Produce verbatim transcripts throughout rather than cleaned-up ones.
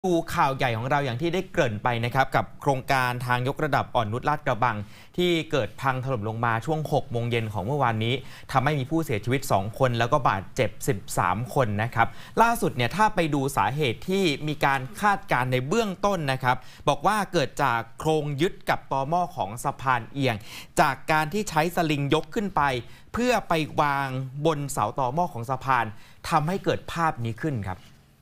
ดูข่าวใหญ่ของเราอย่างที่ได้เกริ่นไปนะครับกับโครงการทางยกระดับอ่อนนุชลาดกระบังที่เกิดพังถล่มลงมาช่วงหกโมงเย็นของเมื่อวานนี้ทำให้มีผู้เสียชีวิตสองคนแล้วก็บาดเจ็บสิบสามคนนะครับล่าสุดเนี่ยถ้าไปดูสาเหตุที่มีการคาดการณ์ในเบื้องต้นนะครับบอกว่าเกิดจากโครงยึดกับตอหม้อของสะพานเอียงจากการที่ใช้สลิงยกขึ้นไปเพื่อไปวางบนเสาตอหม้อของสะพานทำให้เกิดภาพนี้ขึ้นครับ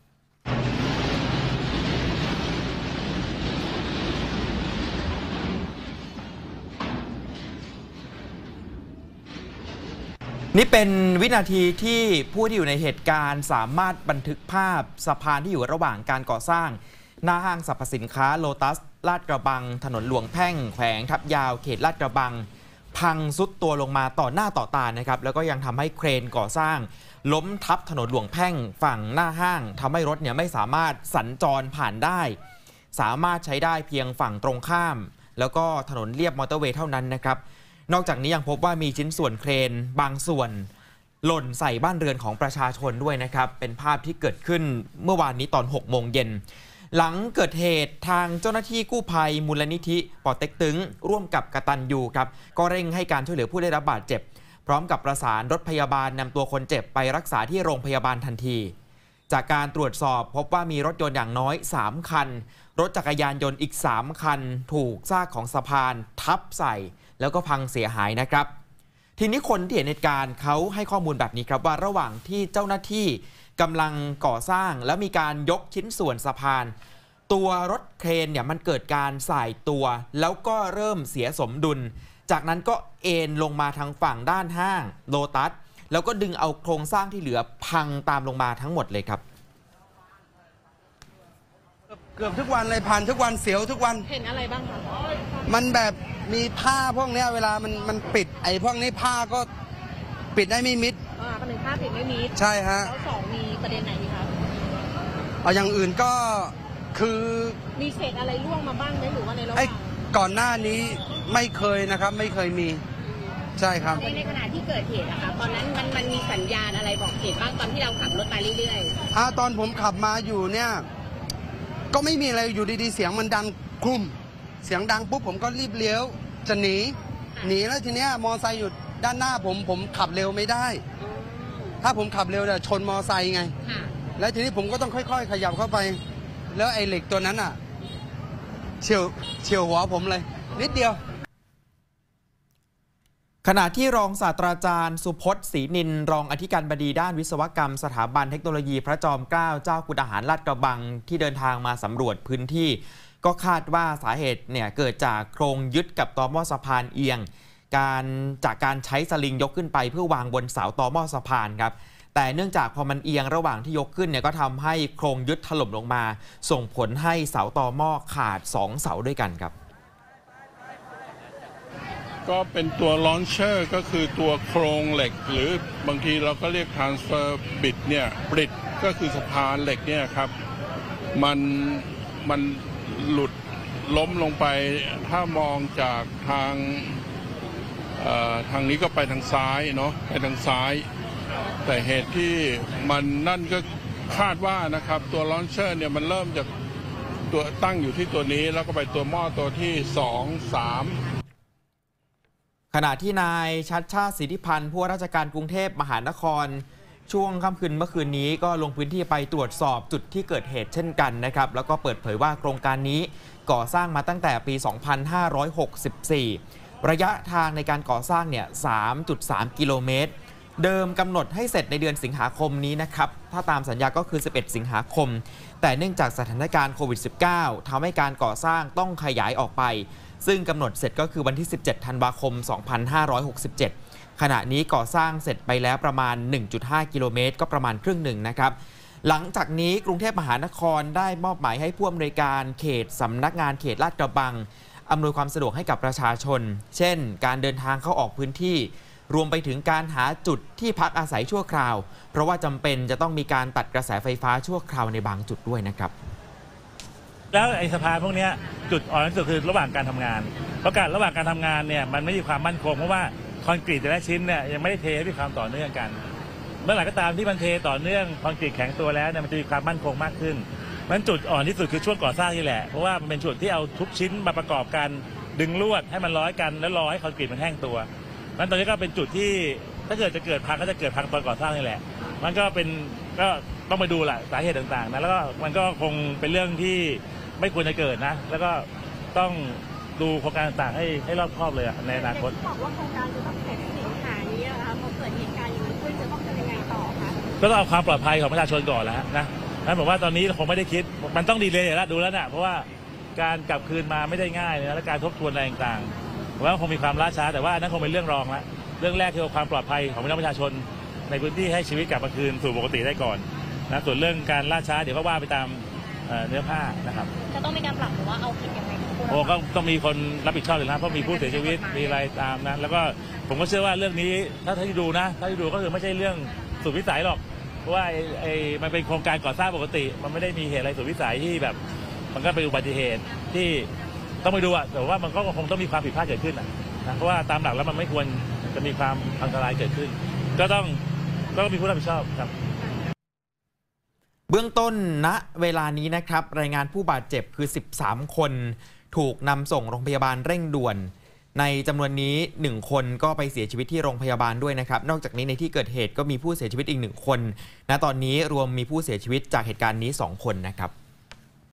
นี่เป็นวินาทีที่ผู้ที่อยู่ในเหตุการณ์สามารถบันทึกภาพสะพานที่อยู่ระหว่างการก่อสร้างหน้าห้างสรรพสินค้าโลตัสลาดกระบังถนนหลวงแพ่งแขวงทับยาวเขตลาดกระบังพังซุดตัวลงมาต่อหน้าต่อตานะครับแล้วก็ยังทำให้เครนก่อสร้างล้มทับถนนหลวงแพ่งฝั่งหน้าห้างทำให้รถเนี่ยไม่สามารถสัญจรผ่านได้สามารถใช้ได้เพียงฝั่งตรงข้ามแล้วก็ถนนเลียบมอเตอร์เวย์เท่านั้นนะครับนอกจากนี้ยังพบว่ามีชิ้นส่วนเครนบางส่วนหล่นใส่บ้านเรือนของประชาชนด้วยนะครับเป็นภาพที่เกิดขึ้นเมื่อวานนี้ตอนหกโมงเย็นหลังเกิดเหตุทางเจ้าหน้าที่กู้ภัยมูลนิธิปอเต็กตึงร่วมกับกตัญญูครับก็เร่งให้การช่วยเหลือผู้ได้รับบาดเจ็บพร้อมกับประสานรถพยาบาลนำตัวคนเจ็บไปรักษาที่โรงพยาบาลทันทีจากการตรวจสอบพบว่ามีรถยนต์อย่างน้อยสามคันรถจักรยานยนต์อีกสามคันถูกซากของสะพานทับใส่แล้วก็พังเสียหายนะครับทีนี้คนที่เห็นเหตุการณ์เขาให้ข้อมูลแบบนี้ครับว่าระหว่างที่เจ้าหน้าที่กำลังก่อสร้างแล้วมีการยกชิ้นส่วนสะพานตัวรถเครนเนี่ยมันเกิดการสายตัวแล้วก็เริ่มเสียสมดุลจากนั้นก็เอ็นลงมาทางฝั่งด้านห้างโลตัสแล้วก็ดึงเอาโครงสร้างที่เหลือพังตามลงมาทั้งหมดเลยครับเกือบทุกวันเลยผ่านทุกวันเสียวทุกวันเห็นอะไรบ้างคะมันแบบมีผ้าพวกนี้เวลามันมันปิดไอ้พวกนี้ผ้าก็ปิดได้ไม่มิดอ่าประเด็นผ้าปิดไม่มิดใช่ฮะแล้วสองมีประเด็นไหนอีกครับเอาอย่างอื่นก็คือมีเศษอะไรร่วงมาบ้างไหมหรือว่าในระหว่างก่อนหน้านี้ไม่เคยนะครับไม่เคยมีใช่ครับในขณะที่เกิดเหตุนะคะตอนนั้นมันมันมีสัญญาณอะไรบอกเหตุบ้างตอนที่เราขับรถไปเรื่อยๆอ่าตอนผมขับมาอยู่เนี่ยก็ไม่มีอะไรอยู่ดีๆเสียงมันดังคลุ้มเสียงดังปุ๊บผมก็รีบเลี้ยวจะหนีหนีแล้วทีเนี้ยมอไซค์อยู่ด้านหน้าผมผมขับเร็วไม่ได้ถ้าผมขับเร็วจะชนมอไซค์ไงแล้วทีนี้ผมก็ต้องค่อยๆขยับเข้าไปแล้วไอ้เหล็กตัวนั้นอ่ะเฉียวเฉียวหัวผมเลยนิดเดียวขณะที่รองศาสตราจารย์สุพจน์ศรีนินรองอธิการบดีด้านวิศวกรรมสถาบันเทคโนโลยีพระจอมเกล้าเจ้าคุณทหารลาดกระบังที่เดินทางมาสำรวจพื้นที่ก็คาดว่าสาเหตุเนี่ยเกิดจากโครงยึดกับตอหม้อสะพานเอียงการจากการใช้สลิงยกขึ้นไปเพื่อวางบนเสาตอหม้อสะพานครับแต่เนื่องจากพอมันเอียงระหว่างที่ยกขึ้นเนี่ยก็ทำให้โครงยึดถล่มลงมาส่งผลให้เสาตอหม้อขาดสองเสาด้วยกันครับก็เป็นตัวลอนเชอร์ก็คือตัวโครงเหล็กหรือบางทีเราก็เรียก transfer bit เนี่ย bit ก็คือสะพานเหล็กเนี่ยครับมันมันหลุดล้มลงไปถ้ามองจากทางทางนี้ก็ไปทางซ้ายเนาะไปทางซ้ายแต่เหตุที่มันนั่นก็คาดว่านะครับตัวลอนเชอร์เนี่ยมันเริ่มจากตัวตั้งอยู่ที่ตัวนี้แล้วก็ไปตัวหม้อตัวที่สอง สามขณะที่นายชัชชาติสิทธิพันธ์ผู้ว่าราชการกรุงเทพมหานครช่วงค่ำคืนเมื่อคืนนี้ก็ลงพื้นที่ไปตรวจสอบจุดที่เกิดเหตุเช่นกันนะครับแล้วก็เปิดเผยว่าโครงการนี้ก่อสร้างมาตั้งแต่ปี สองพันห้าร้อยหกสิบสี่ ระยะทางในการก่อสร้างเนี่ย สามจุดสาม กิโลเมตรเดิมกำหนดให้เสร็จในเดือนสิงหาคมนี้นะครับถ้าตามสัญญาก็คือ สิบเอ็ด สิงหาคมแต่เนื่องจากสถานการณ์โควิด สิบเก้า ทำให้การก่อสร้างต้องขยายออกไปซึ่งกำหนดเสร็จก็คือวันที่ สิบเจ็ด ธันวาคม สองพันห้าร้อยหกสิบเจ็ด ขณะนี้ก่อสร้างเสร็จไปแล้วประมาณ หนึ่งจุดห้า กิโลเมตรก็ประมาณครึ่งหนึ่งนะครับหลังจากนี้กรุงเทพมหานครได้มอบหมายให้ผู้อำนวยการเขตสำนักงานเขตลาดกระบังอำนวยความสะดวกให้กับประชาชนเช่นการเดินทางเข้าออกพื้นที่รวมไปถึงการหาจุดที่พักอาศัยชั่วคราวเพราะว่าจำเป็นจะต้องมีการตัดกระแสไฟฟ้าชั่วคราวในบางจุดด้วยนะครับแล้วไอ้สะพานพวกนี้จุดอ่อนที่สุดคือระหว่างการทำงานเพราะการระหว่างการทำงานเนี่ยมันไม่มีความมั่นคงเพราะว่าคอนกรีตแต่ละชิ้นเนี่ยยังไม่ได้เทให้มีความต่อเนื่องกันเมื่อไหร่ก็ตามที่มันเทต่อเนื่องคอนกรีตแข็งตัวแล้วเนี่ยมันจะมีความมั่นคงมากขึ้นมันจุดอ่อนที่สุดคือช่วงก่อสร้างนี่แหละเพราะว่ามันเป็นจุดที่เอาทุกชิ้นมาประกอบกันดึงลวดให้มันร้อยกันแล้วรอให้คอนกรีตมันแห้งตัวนั้นตอนนี้ก็เป็นจุดที่ถ้าเกิดจะเกิดพังก็จะเกิดพังตอนก่อสร้างนี่แหละมันก็เป็นก็ต้องไปดูแหละสาเหตุต่างๆนะแล้วก็มันก็คงเป็นเรื่องที่ไม่ควรจะเกิดนะแล้วก็ต้องดูโครงการต่างๆให้ให้รอบคอบเลยในอนาคตบอกว่าโครงการจะต้องเสร็จสิงหานี้นะคะพอเกิดเหตุการณ์อย่างนี้ขึ้นจะต้องทำยังไงต่อคะก็ต้องเอาความปลอดภัยของประชาชนก่อนแล้วนะนั้นผมว่าตอนนี้คงไม่ได้คิดมันต้องดีเลยแล้วดูแล้วนะเพราะว่าการกลับคืนมาไม่ได้ง่ายนะและการทบทวนอะไรต่างๆผมว่าคงมีความล่าช้าแต่ว่านั่นคงเป็นเรื่องรองละเรื่องแรกคือความปลอดภัยของพี่น้องประชาชนในพื้นที่ให้ชีวิตกลับมาคืนสู่ปกติได้ก่อนนะส่วนเรื่องการล่าช้าเดี๋ยวก็ว่าไปตามเนื้อผ้านะครับจะต้องมีการปรับหรือว่าเอาผิดยังไงโอ้ก็ต้องมีคนรับผิดชอบเลยนะเพราะมีผู้เสียชีวิตมีอะไรตามนะแล้วก็ผมก็เชื่อว่าเรื่องนี้ถ้าที่ดูนะถ้าที่ดูก็คือไม่ใช่เรื่องสุดวิสัยหรอกเพราะว่าไอ้ไอ้มันเป็นโครงการก่อสร้างปกติมันไม่ได้มีเหตุอะไรสุดวิสัยที่แบบมันก็เป็นอุบัติเหตุที่ต้องไปดูอะแต่ว่ามันก็คงต้องมีความผิดพลาดเกิดขึ้นนะเพราะว่าตามหลักแล้วมันไม่ควรจะมีความอันตรายเกิดขึ้นก็ต้องก็มีผู้รับผิดชอบครับเบื้องต้นณเวลานี้นะครับรายงานผู้บาดเจ็บคือสิบสามคนถูกนำส่งโรงพยาบาลเร่งด่วนในจำนวนนี้หนึ่งคนก็ไปเสียชีวิตที่โรงพยาบาลด้วยนะครับนอกจากนี้ในที่เกิดเหตุก็มีผู้เสียชีวิตอีกหนึ่งคนณตอนนี้รวมมีผู้เสียชีวิตจากเหตุการณ์นี้สองคนนะครับ